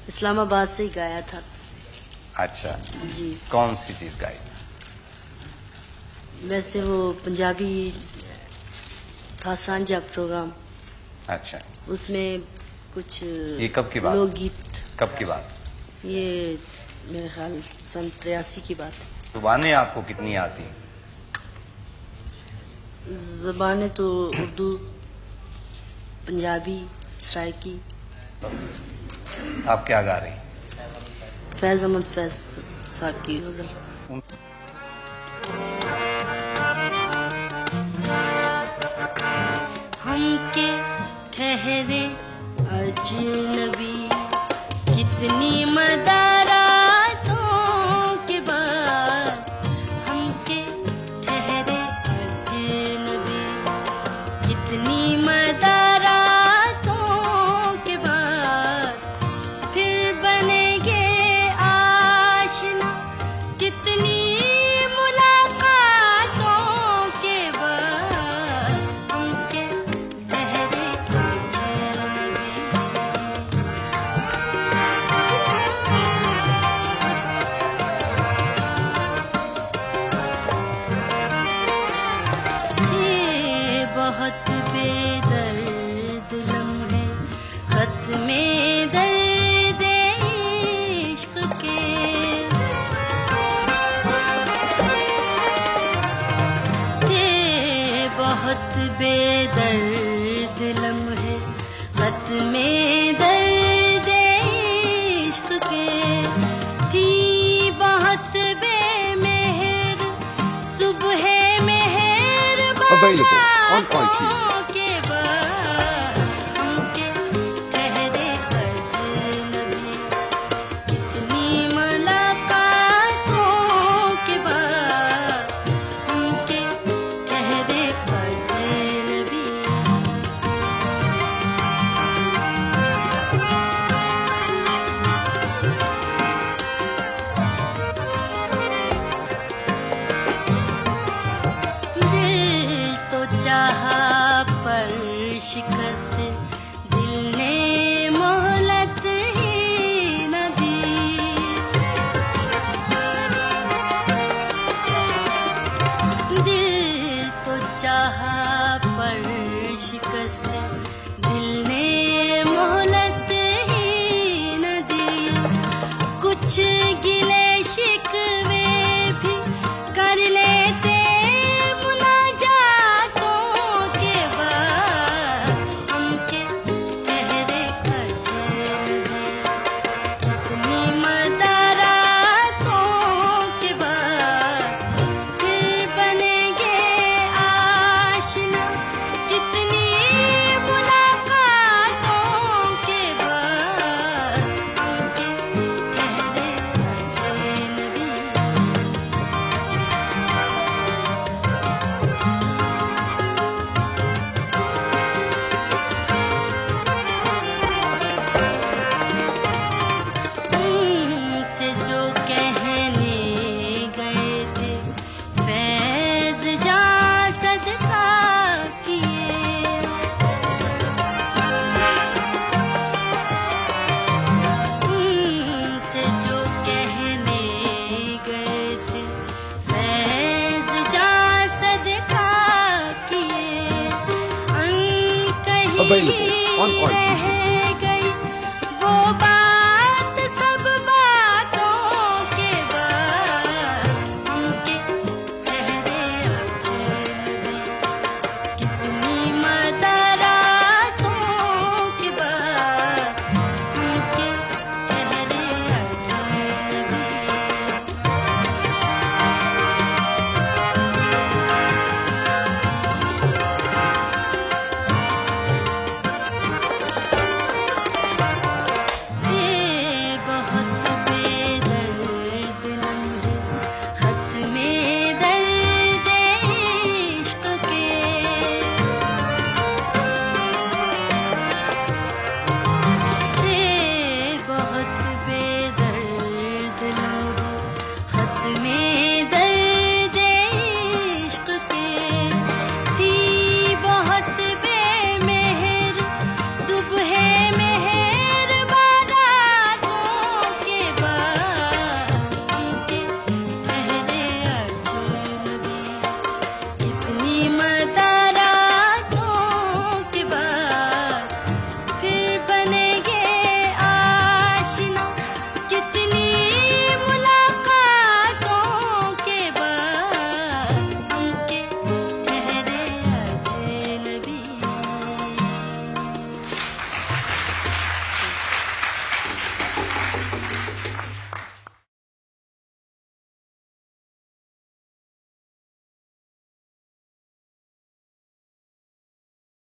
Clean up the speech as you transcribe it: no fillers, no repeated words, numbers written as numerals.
इस्लामाबाद से ही गाया था। अच्छा जी। कौन सी चीज गाई? वैसे वो पंजाबी था सांझा प्रोग्राम। अच्छा। उसमें कुछ ये कब की बात? लोकगीत। कब की बात? ये मेरे ख्याल सन 83 की बात है। जुबानें आपको कितनी आती? ज़बानें तो उर्दू, पंजाबी, सराइकी। आप क्या गा रही? फैज़ अहमद फैज़ साहब की गज़ल। हम के ठहरे अजनबी कितनी मदारातों के बाद, हम के ठहरे अजनबी कितनी मदारातों के बाद, फिर बनेंगे आशना कितनी मुलाकातों के बाद, हम के ठहरे अजनबी। ये बहुत बेदर्द लम्हे खत में दर्द इश्क के, ये बहुत बेदर्द लम्हे खत में दर्द इश्क के, थी बहुत बेमेहर सुबह मेहर Available on iTunes. के बाद, हम के ठहरे अजनबी कितनी मुलाकातों के बाद, हम के ठहरे अजनबी। दिल तो चाहा पर शिकस्त दिल ने मोहलत ही न दी, दिल तो चाहा पर शिकस्त दिल ने मोहलत ही न दी, कुछ गिले शिकवे भी कर लेते मुनाजातों के बाद, हम के ठहरे अजनबी कितनी मदारातों के बाद, फिर बनेंगे आशना कितनी मुलाकातों के बाद, हम के ठहरे अजनबी। उनसे जो कहने गए थे फैज़ जा सदका किए, उनसे जो कहने गए थे फैज़ जा सदका किए, कहीं Available on iTunes. रह गई वो बात